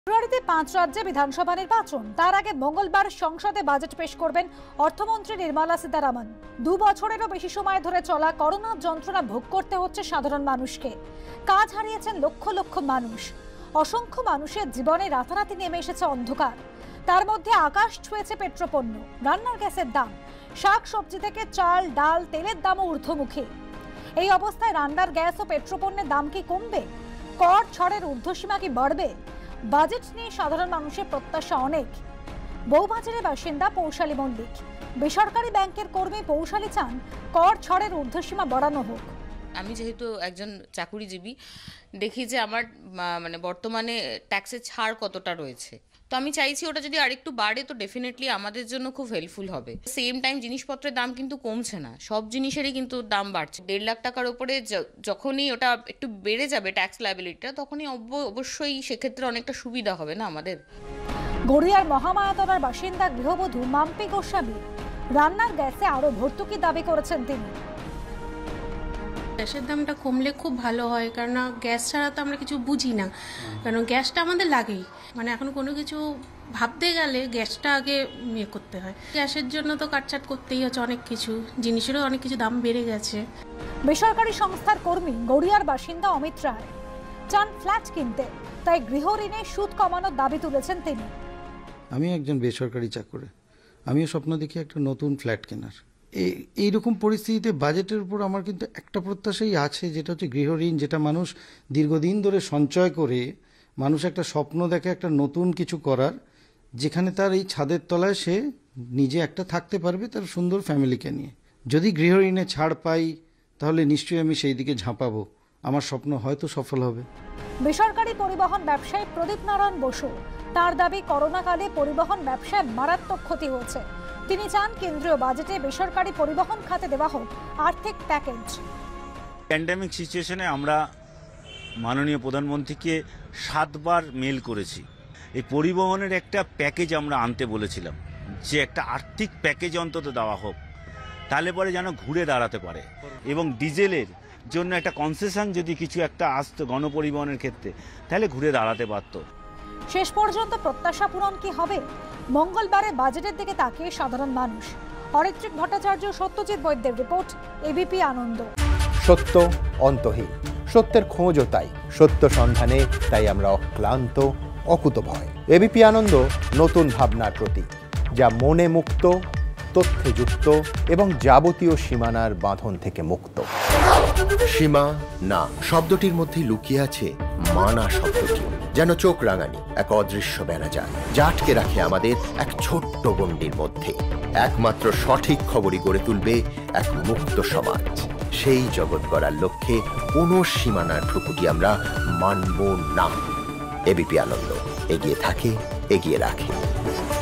ফেব্রুয়ারিতে 5 রাজ্যে বিধানসভা নির্বাচন। তার আগে মঙ্গলবার সংসদে বাজেট পেশ করবেন অর্থমন্ত্রী নির্মলা সীতারামন। 2 বছরেরও বেশি সময় ধরে চলা করোনা যন্ত্রণা ভোগ করতে হচ্ছে সাধারণ মানুষকে। কাজ হারিয়েছেন লক্ষ লক্ষ মানুষ। অসংখ্য মানুষের জীবনে রাতারাতি নেমে এসেছে অন্ধকার। তার মধ্যে আকাশ ছুঁয়েছে পেট্রোপণ্য, রান্নার গ্যাসের দাম, শাক সবজি থেকে চাল, ডাল, তেলের দামও ঊর্ধ্বমুখী। এই অবস্থায় রান্নার গ্যাস ও পেট্রোপণ্যের দাম কি কমবে? কর ছাড়ের ঊর্ধ্বসীমা কি বাড়বে? বাজেট নিয়ে সাধারণ মানুষের প্রত্যাশা অনেক। বউবাজারের বাসিন্দা পৌশালী মল্লিক বেসরকারি ব্যাংকের কর্মী। পৌশালী চান কর ছাড়ের ঊর্ধ্বসীমা বাড়ানো হোক। আমি যেহেতু একজন চাকুরিজীবী, দেখি যে আমার বর্তমানে ট্যাক্সের ছাড় কতটা রয়েছে, তো আমি চাইছি ওটা যদি আরেকটু বাড়ে তো ডেফিনেটলি আমাদের জন্য খুব হেল্পফুল হবে। সেম টাইম জিনিসপত্রের দাম কিন্তু কমছে না, সব জিনিসেরই কিন্তু দাম বাড়ছে। 1.5 লাখ টাকার উপরে যখনই ওটা একটু বেড়ে যাবে ট্যাক্স লায়াবিলিটিটা, তখনই অবশ্যই সেক্ষেত্রে অনেকটা সুবিধা হবে না আমাদের। গড়িয়ার মহামায়াতলার বাসিন্দা গৃহবধূ মাম্পি গোস্বামী রান্নার গ্যাসে আরো ভর্তুকি দাবি করেছেন তিনি। গ্যাসের দামটা কমলে খুব ভালো হয়, কারণ গ্যাস ছাড়া তো আমরা কিছু বুঝি না, কারণ গ্যাসটা আমাদের লাগেই। এখন কোনো কিছু ভাবতে গেলে গ্যাসটা আগে করতে হয়। গ্যাসের জন্য তো কাটছাট করতেই হচ্ছে, অনেক কিছু জিনিসেরও অনেক কিছু দাম বেড়ে গেছে। বেসরকারি সংস্থার কর্মী গড়িয়ার বাসিন্দা অমিত রায় চান ফ্ল্যাট কিনতে, তাই গৃহ ঋণে সুদ কমানোর দাবি তুলেছেন তিনি। আমি একজন বেসরকারি চাকরি, আমিও স্বপ্ন দেখি একটা নতুন ফ্ল্যাট কেনার। এইরকম পরিস্থিতিতে বাজেটের উপর আমার কিন্তু একটা প্রত্যাশাই আছে, যেটা হচ্ছে গৃহ ঋণ, যেটা মানুষ দীর্ঘদিন ধরে সঞ্চয় করে মানুষ একটা স্বপ্ন দেখে একটা নতুন কিছু করার, যেখানে তার এই ছাদের তলায় সে নিজে একটা থাকতে পারবে তার সুন্দর ফ্যামিলিকে নিয়ে। যদি গৃহ ঋণে ছাড় পাই তাহলে নিশ্চয়ই আমি সেই দিকে ঝাঁপাবো, আমার স্বপ্ন হয়তো সফল হবে। বেসরকারি পরিবহন ব্যবসায়ী প্রদীপ নারায়ণ বসু তার দাবি, করোনাকালে পরিবহন ব্যবসায় মারাত্মক ক্ষতি হয়েছে। তিনি চান কেন্দ্রীয় বাজেটে বেসরকারি পরিবহন খাতে দেওয়া হোক আর্থিক প্যাকেজ। প্যান্ডেমিক সিচুয়েশনে আমরা মাননীয় প্রধানমন্ত্রীকে 7 বার মেল করেছি। এই পরিবহনের একটা প্যাকেজ আমরা আনতে বলেছিলাম, যে একটা আর্থিক প্যাকেজ অন্তত দেওয়া হোক, তাহলে পরে যেন ঘুরে দাঁড়াতে পারে। এবং ডিজেলের জন্য একটা কনসেশন যদি কিছু একটা আসতো গণপরিবহনের ক্ষেত্রে, তাহলে ঘুরে দাঁড়াতে পারত। শেষ পর্যন্ত প্রত্যাশা পূরণ কি হবে? মঙ্গলবারে বাজেটের দিকে তাকিয়ে সাধারণ মানুষ। অরিত্রিক ভট্টাচার্য, সত্যজিৎ বৈদ্যের রিপোর্ট, এবিপি আনন্দ। সত্য অন্তহীন, সত্যের খোঁজও তাই, সত্য সন্ধানে তাই আমরা অক্লান্ত, অকুতভয়। এবিপি আনন্দ নতুন ভাবনার প্রতীক, যা মনে মুক্ত, তথ্যে যুক্ত এবং যাবতীয় সীমানার বাঁধন থেকে মুক্ত। সীমা না শব্দটির মধ্যে লুকিয়ে আছে মানা শব্দটি, যেন চোখ রাঙানি এক অদৃশ্য বেড়াজাল, যা আটকে রাখে আমাদের এক ছোট্ট গণ্ডির মধ্যে। একমাত্র সঠিক খবরই গড়ে তুলবে এক মুক্ত সমাজ। সেই জগৎ গড়ার লক্ষ্যে কোনো সীমানার ঠুকুটি আমরা মানব না। এবিপি আনন্দ এগিয়ে থাকে, এগিয়ে রাখে।